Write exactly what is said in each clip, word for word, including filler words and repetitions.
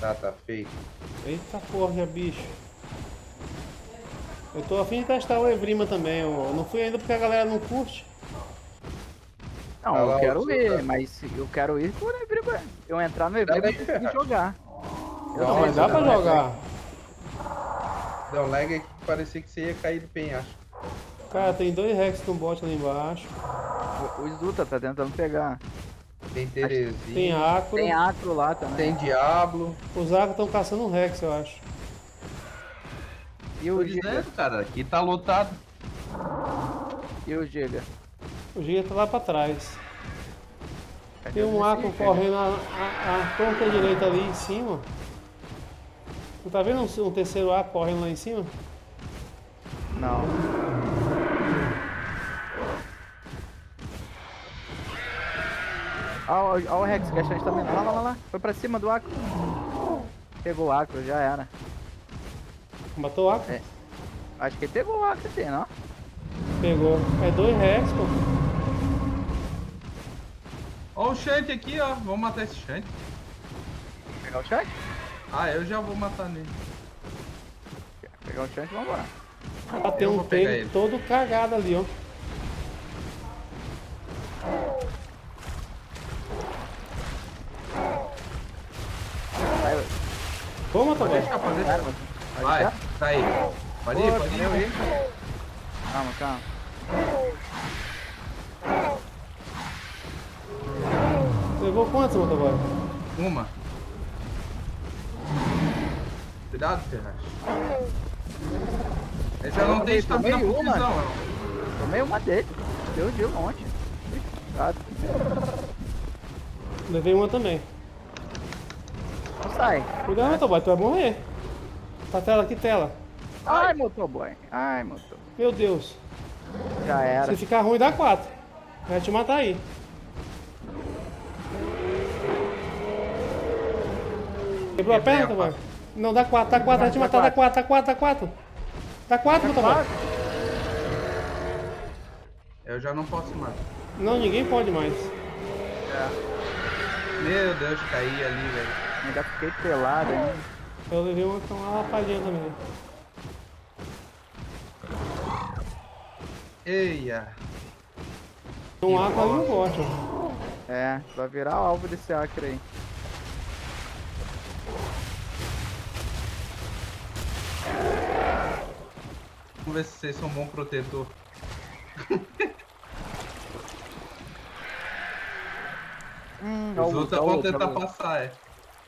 Tá, tá feito. Eita porra, bicho. Eu tô a fim de testar o Evrima também. Eu não fui ainda porque a galera não curte. Não, Vai eu lá, quero o ir, Zuta. mas eu quero ir por Evrima. Eu entrar no Dá Evrima nem e conseguir ferrar. jogar. Eu Não, sei, mas dá Zuta, pra vai, jogar. Deu um lag aqui que parecia que você ia cair do penhasco. Cara, tem dois Rex no bot ali embaixo. O, o Zuta tá tentando pegar. Tem Tem Terezinha, Acro. Tem Acro lá também. tem Diablo. Os Acro estão caçando um Rex, eu acho. E Tô o Giga? dizendo, cara, aqui tá lotado. E o Giga? O Giga tá lá pra trás. Cadê Tem o um Acro Giga? correndo a, a, a torta direita ali em cima. Tu tá vendo um, um terceiro Acro correndo lá em cima? Não. Olha o Rex, gastante também. Lá, lá, lá, lá. Foi pra cima do Acro. Pegou o Acro, já era. Matou o Acro? É. Acho que ele pegou o Acro, tem, não? Pegou. É dois Rex, pô. Ó o Shank aqui, ó. Vamos matar esse Shank. Pegar o Shank? Ah, eu já vou matar nele. Pegar o Shank e vambora. Ah, tem Eu um vou pegar pego ele. todo cagado ali, ó. Vai, Vamos, Pode Tobias. deixar, pode deixar. vai, vai. Vai, deixar? tá aí. Pode ir, Pô, pode meu ir. ir. Calma, calma. Levou quantos, motoboy? Uma. Cuidado, Ferraz. Esse eu não tem estamina Tomei por uma. visão, não. Tomei uma dele. Deu de um monte. Cuidado. Levei uma também. Não sai. Cuidado, motoboy, tu vai morrer. Tá tela, que tela. Ai, motoboy. Ai, motor. Meu Deus. Já era. Se ficar ruim, dá quatro. Vai te matar aí. Quebrou a Quebrei perna, a motoboy? Não, dá quatro, dá quatro, vai te matar, dá quatro, dá quatro, dá quatro. Dá quatro, motoboy. Eu já não posso mais. Não, ninguém pode mais. Meu Deus, caí ali, velho. Ainda fiquei pelado ainda. Eu levei uma, uma lapadinha também. Eia. Tem um arco ali no bot, ó. É, vai virar alvo desse Acre aí. Vamos ver se vocês são um bom protetor. Hum, Os outros ó, vão ó, tentar ó. passar, é.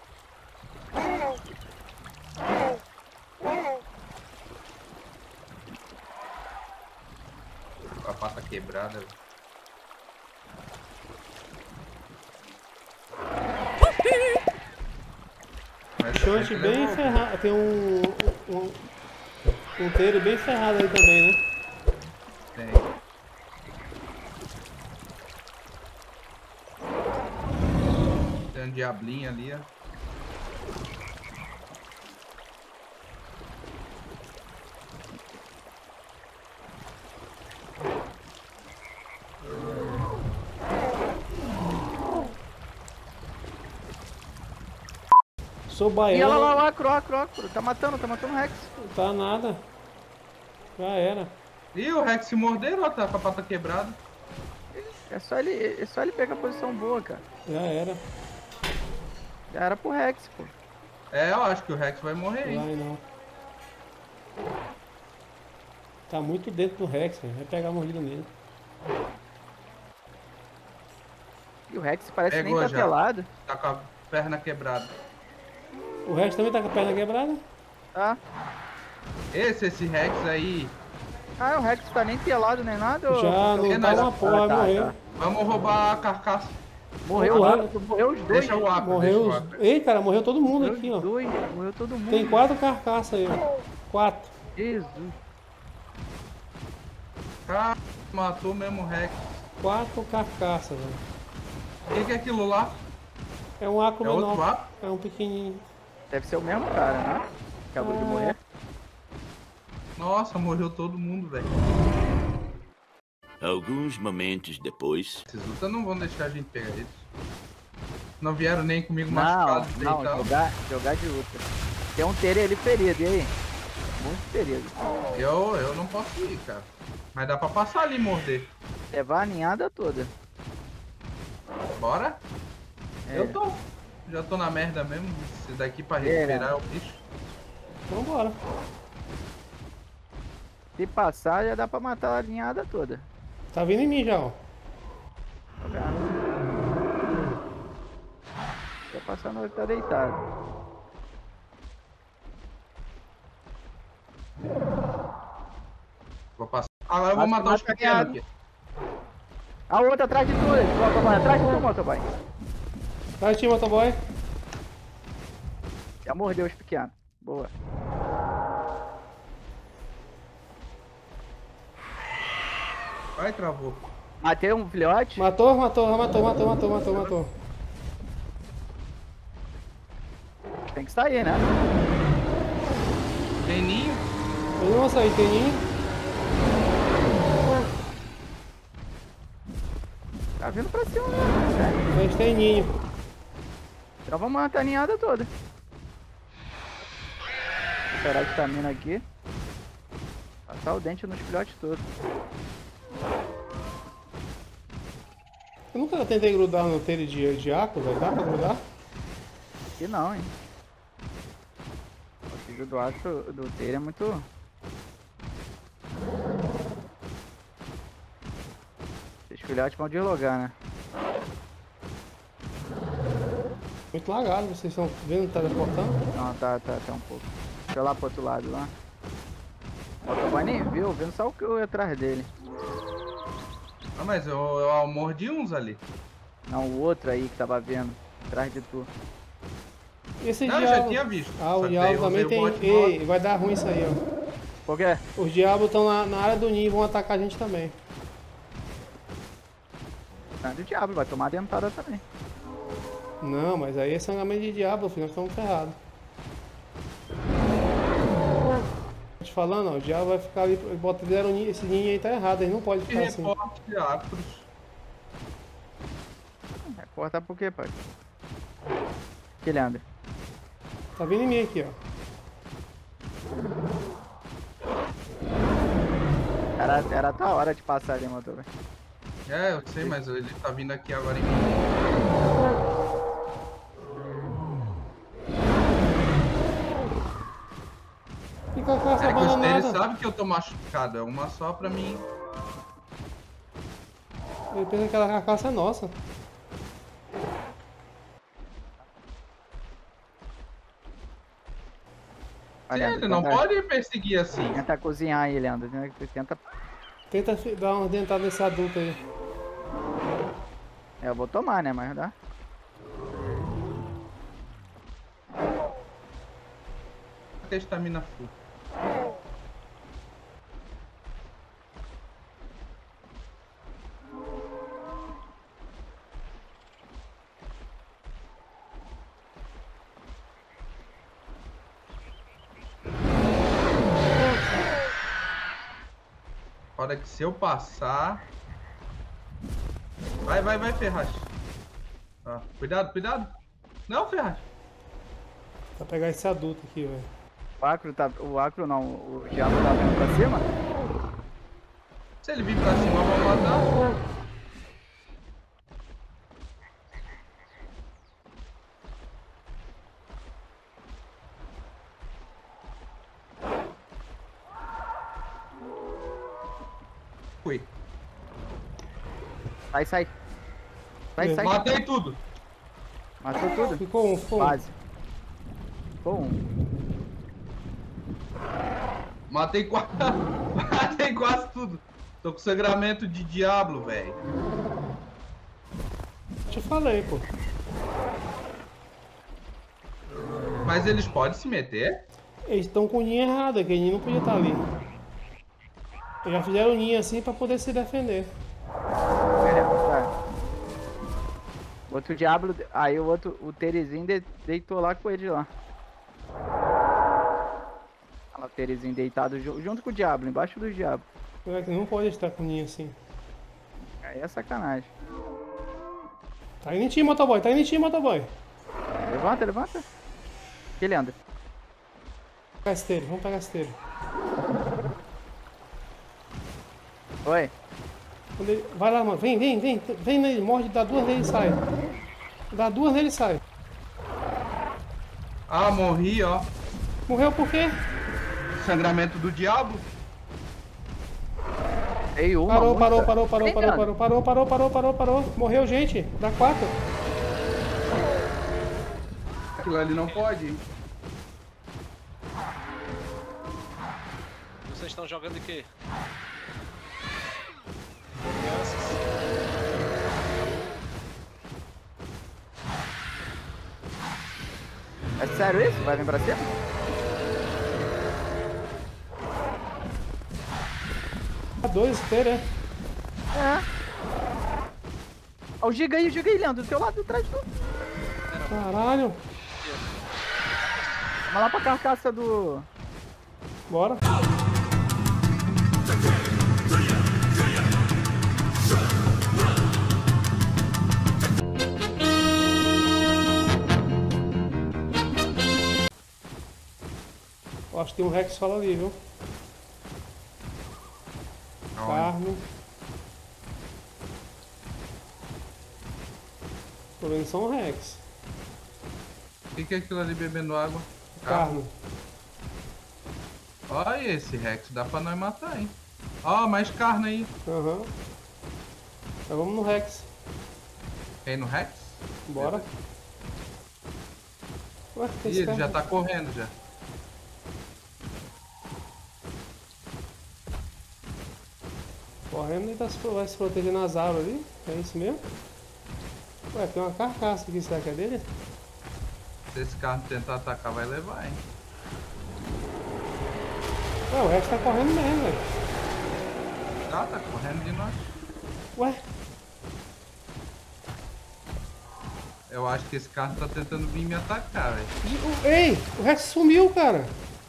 A pata quebrada. Mas Chante bem ferrado. Tem um. Um ponteiro bem ferrado aí também, né? Tem. Tem um diablinho ali, ó. Sou E olha lá, baiano. lá, Acro, Acro, Acro. Tá matando, tá matando o Rex. Tá nada. Já era. Ih, o Rex se morderam, ó, tá com a pata quebrada. É só ele, é só ele pegar a posição boa, cara. Já era. Já era pro Rex, pô. É, eu acho que o Rex vai morrer, hein? Vai não. Tá muito dentro do Rex, velho. Vai pegar a mordida nele. E o Rex parece Pegou nem tá já. pelado. Tá com a perna quebrada. O Rex também tá com a perna quebrada? Tá? Esse, esse Rex aí. Ah, o Rex tá nem pelado nem nada. ô? Já não porque tá nós- uma porra, Ah, tá, morreu. tá. Vamos roubar a carcaça. Morreu, Morreu. o morreu os dois. Deixa o Acro, deixa Morreu o os... Acro. Ei, cara, morreu todo mundo Morreu aqui, os ó. dois. Morreu todo mundo. Tem quatro carcaças aí, ó. Quatro. Jesus. Ah, matou mesmo o Rex. Quatro carcaças, velho. O que, que é aquilo lá? É um arco É outro menor. Acro? É um pequenininho. Deve ser o mesmo cara, né? Acabou de morrer. Nossa, morreu todo mundo, velho. Alguns momentos depois. Esses lutas não vão deixar a gente pegar eles. Não vieram nem comigo Não, machucado. não, deitado. jogar, jogar de ultra. Tem um Tere ali ferido, e aí? Muito ferido. Eu, eu não posso ir, cara. Mas dá pra passar ali e morder. Levar a ninhada toda. Bora? É. Eu tô. Já tô na merda mesmo. Esse daqui pra É, recuperar né? é o bicho. Então bora. Se passar, já dá pra matar a ninhada toda. Tá vindo em mim já, ó. Tá vendo? Tá passando, ele tá deitado. Vou passar. Agora eu vou Acho que matar os mata a pequenos ninhada. aqui. A outra atrás de tu, motoboy. Atrás de tu, motoboy. Vai, time, motoboy. Já mordeu os pequenos. Boa. Vai, travou. Matei um filhote. Matou, matou, matou, matou, matou, matou, matou. Tem que sair, né? Tem ninho? Eles vão sair, tem ninho. Tá vindo pra cima, né? Mas tem ninho. Então vamos matar a ninhada toda. Esperar a estamina aqui. Passar o dente nos filhotes todos. Eu nunca tentei grudar no telha de, de arco, velho. Dá pra grudar? Aqui não, hein? O filho do arco do Tere é muito... Esses filhotes vão deslogar, né? Muito lagado, vocês estão vendo que tá teleportando? Não, tá, tá, tá um pouco. Deixa eu lá pro outro lado lá. O motoboy nem viu, vendo só o que eu ia atrás dele. Ah, mas eu, eu mordi uns ali. Não, o outro aí que tava vendo, atrás de tu. E esse Não, eu diabo? já tinha visto. Ah, Só o que diabo daí eu também usei o tem. bot Ei, mod. vai dar ruim isso aí, ó. Por quê? Os diabos estão na, na área do ninho e vão atacar a gente também. Não, do diabo, vai tomar dentada também. Não, mas aí é sangamento de diabo, filho, nós estamos ferrados. Tô te falando, ó, o diabo vai ficar ali, bota zero ninho, esse ninho aí tá errado, ele não pode Que ficar assim. reporte de acros. Vai cortar por quê, pai? Que Leandro? Tá vindo em mim aqui, ó. Era, era a tua hora de passar ali, motor, velho. É, eu sei, mas ele tá vindo aqui agora em mim. Fica com essa É que os deles abandonada. sabem que eu tô machucado. É uma só pra mim. Ele pensa que aquela carcaça é nossa. Vai, Sim, Leandro, ele não tenta- pode perseguir assim. Tenta cozinhar aí, Leandro. né? Tenta... Tenta fi- dar uma dentada nesse adulto aí. É, eu vou tomar, né? Mas dá. Até estamina full. Hora que se eu passar. Vai, vai, vai, Ferraz. Ah, cuidado, cuidado. Não, Ferraz. Pra pegar esse adulto aqui, velho. O acro tá... O acro não, o diabo tá vindo pra cima? Se ele vir pra cima, eu vou matar. Fui. Sai, sai. Sai, sai. Matei tudo. Matou tudo? Ficou um, ficou um. Quase. Ficou um. Matei quase. Matei quase tudo. Tô com sangramento de diabo, velho. Te falei, pô. Mas eles podem se meter? Eles estão com o ninho errado, aquele ninho não podia estar ali. Eles já fizeram o ninho assim pra poder se defender. Beleza, tá. Outro diabo, aí o outro, o Terezinho de- deitou lá com ele lá. Olha lá o Terezinho deitado ju- junto com o diabo, embaixo do diabo. Moleque, não pode estar com o ninho assim. Aí é sacanagem. Tá indo em ti, motoboy. Tá indo em ti, motoboy. Levanta, levanta. Aqui ele anda. Vamos pegar a esteira, vamos pegar a esteira. Oi. Quando ele... Vai lá, mano. Vem, vem, vem. Vem nele, morde, dá duas nele e sai. Dá duas nele e sai. Ah, morri, ó. Morreu por quê? Sangramento do diabo. Ei, uma Parou, muita. parou, parou, parou, Vem, parou, Leandro. parou, parou, parou, parou, parou, parou. Morreu, gente. Dá quatro. Aquilo ali não pode, hein? Vocês estão jogando de quê? Crianças. É sério isso? Vai vir pra cima? Dá dois esteira, é. É. Ó, o giga aí, o giga aí, Leandro. Do teu lado, atrás de tu. Caralho. Vamos lá pra carcaça do... Bora. Eu acho que tem um Rex solo ali, viu? Carne. Tô vendo só um Rex. O que, que é aquilo ali bebendo água? Carne. Olha esse Rex, dá pra nós matar, hein? Ó, mais carne aí. Aham. Então vamos no Rex. Quer ir no Rex? Bora. Ué, tem Ih, esse ele cara. já tá correndo já. Correndo e tá se, vai se proteger nas árvores ali. É isso mesmo? Ué, tem uma carcaça aqui, será que é dele? Se esse carro tentar atacar, vai levar, hein? Ué, o Rex tá correndo mesmo, velho. Tá, tá correndo de nós. Ué, Eu acho que esse carro tá tentando vir me atacar, velho. de- o- ei, o Rex sumiu, cara.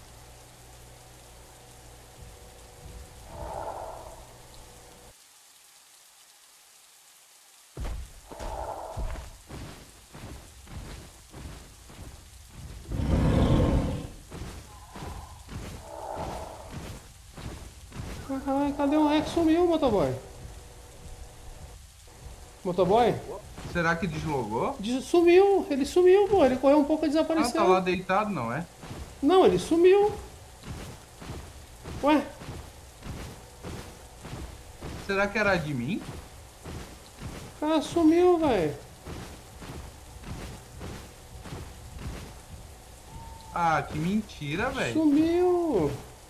Caralho, cadê o Rex? Sumiu, motoboy. Motoboy? Será que deslogou? Des- Sumiu, ele sumiu, pô. Ele correu um pouco e Ah, desapareceu. tá lá deitado, não é? Não, ele sumiu. Ué, Será que era de mim? o cara sumiu, velho. Ah, que mentira, velho. Sumiu.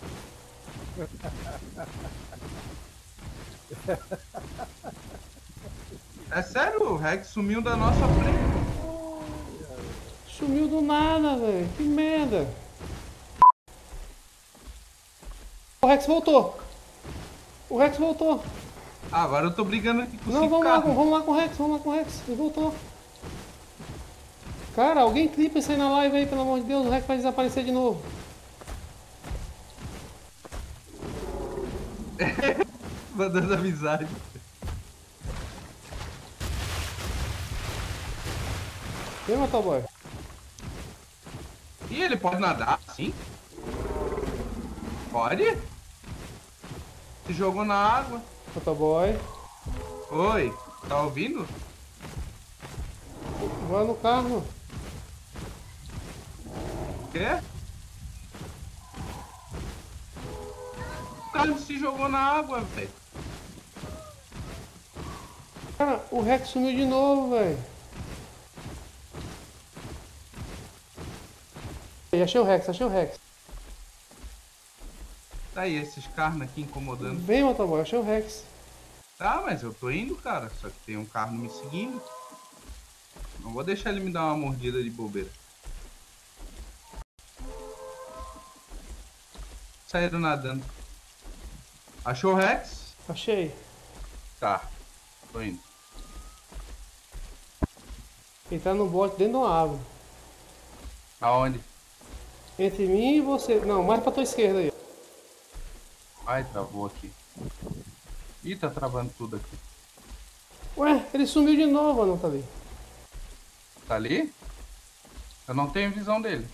É sério, o Rex sumiu da nossa frente. Sumiu do nada, velho. Que merda. O Rex voltou. O Rex voltou. Ah, agora eu tô brigando aqui com Não, cinco vamos lá, carros. vamos lá com o Rex, vamos lá com o Rex. Ele voltou. Cara, alguém clipa isso aí na live aí, pelo amor de Deus. O Rex vai desaparecer de novo. Mandando amizade. Vem, motoboy. E ele pode nadar sim? Pode? Se jogou na água. Motoboy. Oi, tá ouvindo? Vai no carro. Quê? O cara se jogou na água, velho. Cara, o Rex sumiu de novo, velho. Achei o Rex, achei o Rex. Tá aí, esses carros aqui incomodando. Vem, motoboy, achei o Rex. Tá, mas eu tô indo, cara. Só que tem um carro me seguindo. Não vou deixar ele me dar uma mordida de bobeira. Saíram nadando. Achou o Rex? Achei. Tá, tô indo. Ele tá no bote dentro de uma árvore. Aonde? Entre mim e você. Não, mais pra tua esquerda aí. Ai, travou aqui. Ih, tá travando tudo aqui. Ué, ele sumiu de novo, Nathalie. Tá ali? Eu não tenho visão dele.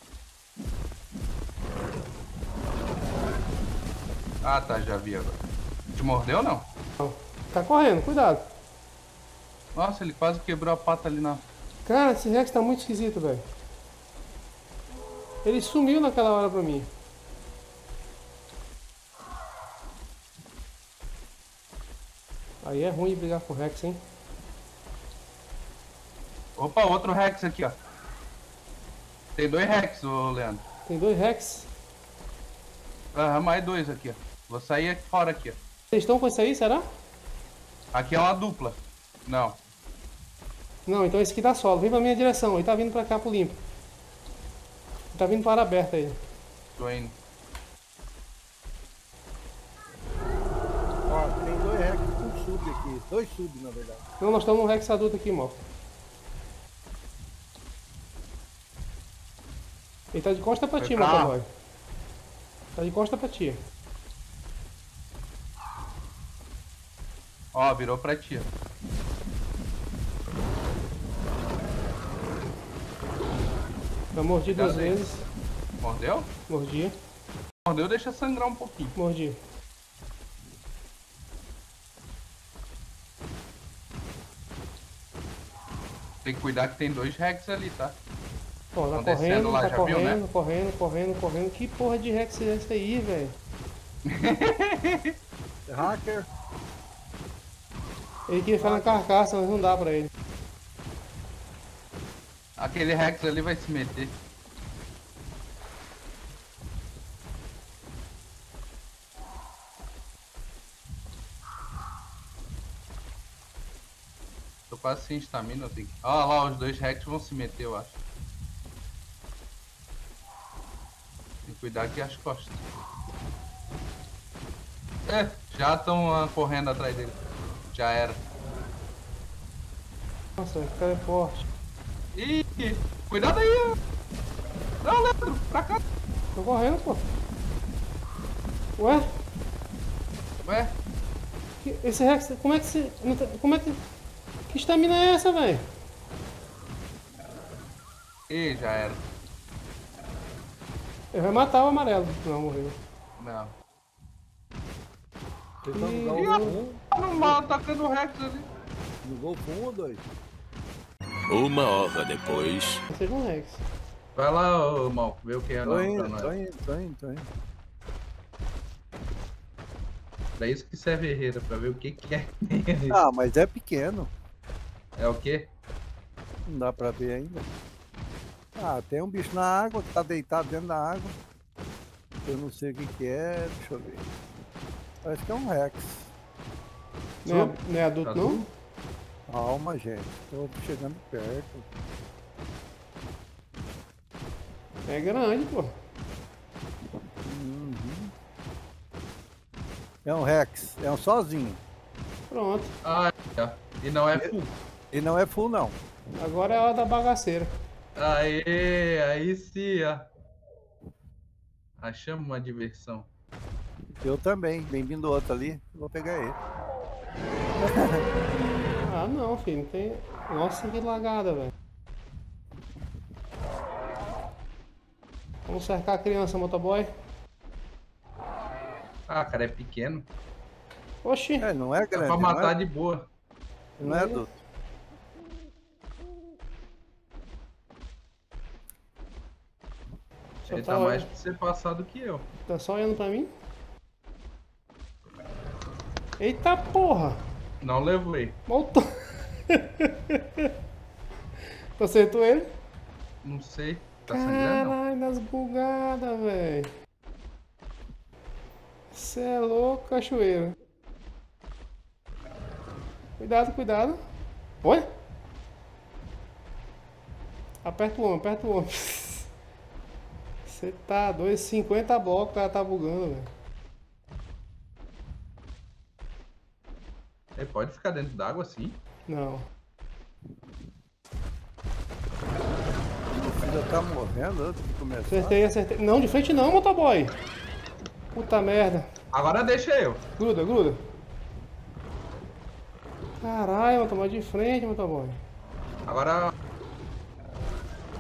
Ah, tá, já vi agora. Te mordeu ou não? Não. Tá correndo, cuidado. Nossa, ele quase quebrou a pata ali na... Cara, esse Rex tá muito esquisito, velho. Ele sumiu naquela hora pra mim. Aí é ruim de brigar com o Rex, hein? Opa, outro Rex aqui, ó. Tem dois Rex, ô Leandro. Tem dois Rex. Aham, mais dois aqui, ó. Vou sair aqui fora aqui, ó. Vocês estão com isso aí, será? Aqui é uma dupla. Não. Não, então esse aqui tá solo. Vem pra minha direção. Ele tá vindo pra cá pro limpo. Ele tá vindo para aberta aí. Tô indo. Ó, tem dois Rex com sub aqui. Dois sub, na verdade. Não, nós estamos num Rex adulto aqui, mal. Ele tá de costa pra Foi ti, pra lá. motoboy. Tá de costa pra ti. Ó, virou pra ti, ó. Eu mordi duas Cuidado aí. vezes. Mordeu? Mordi, Mordeu, deixa sangrar um pouquinho. mordi. Tem que cuidar que tem dois Rex ali, tá? Ó, tá Tão descendo correndo, lá, tá já viu, correndo, né? correndo, correndo, correndo. Que porra de Rex é esse aí, velho? Hacker. Ele queria ficar na carcaça, mas não dá pra ele. Aquele Rex ali vai se meter. Tô quase sem estamina, eu tenho que... Ó lá, os dois Rex vão se meter, eu acho. Tem que cuidar aqui as costas. É, já estão correndo atrás dele. Já era. Nossa, esse cara é forte. Ih, cuidado aí! Não, Leandro, pra cá! Tô correndo, pô. Ué? Ué? Que- Esse Rex, como é que se. não tá- Como é que. Que estamina é essa, velho? Ih, já era. Ele vai matar o amarelo. Não, morreu. Não. Vocês estão Ih, no gol um, Não mal atacando o Rex ali. no gol um ou dois? Uma hora depois. Seja um Rex. Vai lá, ô Malco, vê o que é Tô novo pra indo, nós. tô indo, tô indo, tô indo. Pra isso que serve herreira, pra ver o que que é. Ah, mas é pequeno. É o quê? Não dá pra ver ainda. Ah, tem um bicho na água que tá deitado dentro da água. Eu não sei o que que é, deixa eu ver. Parece que é um Rex. Não é, não é adulto, Tá não? Calma, gente. Tô chegando perto. É grande, pô. Uhum. É um Rex. É um sozinho. Pronto. Ah, é. E não é full. E não é full, não. Agora é a hora da bagaceira. Aê, aí sim, ó. Achamos uma diversão. Eu também. Bem-vindo outro ali. Vou pegar ele. Ah, não, filho. Não tem. Nossa, que lagada, velho. Vamos cercar a criança, motoboy. Ah, cara, é pequeno. Oxi. É, não é Dá grande. pra não matar é, de boa. não é adulto. Só Ele tá, tá mais olhando- pra você passar do que eu. tá só olhando pra mim? Eita porra! Não levei. Voltou! Tu acertou ele? Não sei. Tá sangrando? Caralho, nas bugadas, velho. Cê é louco, cachoeira. Cuidado, cuidado. Oi? Aperta o ombro, aperta o ombro. Você tá doido, cinquenta blocos, o cara tá bugando, velho. Ele pode ficar dentro d'água assim? Não. Meu filho já tá morrendo antes de começar. Acertei, acertei. Não, de frente não, motoboy. Puta merda. Agora deixa eu. Gruda, gruda. Caralho, motoboy, de frente, motoboy. Agora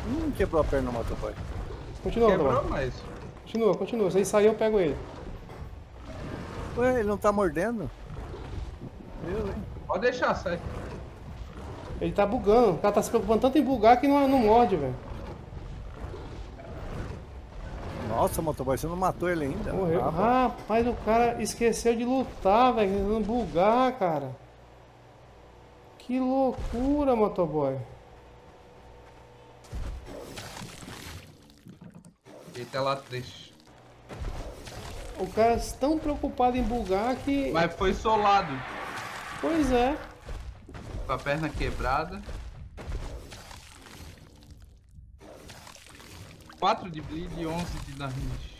Hum, quebrou a perna no motoboy. Continua, Quebrou, motoboy. mas... Continua, continua. Se ele sair, eu pego ele. Ué, ele não tá mordendo? Meu, hein? Pode deixar, sai. Ele tá bugando. O cara tá se preocupando tanto em bugar que não, não morde, velho. Nossa, motoboy, você não matou ele ainda? Morreu. Ah, pô. Rapaz, o cara esqueceu de lutar, velho. Não bugar, cara. Que loucura, motoboy. Eita lá triste. O cara é tão preocupado em bugar que... Mas foi solado. Pois é. Com a perna quebrada. quatro de bleed e onze de damage.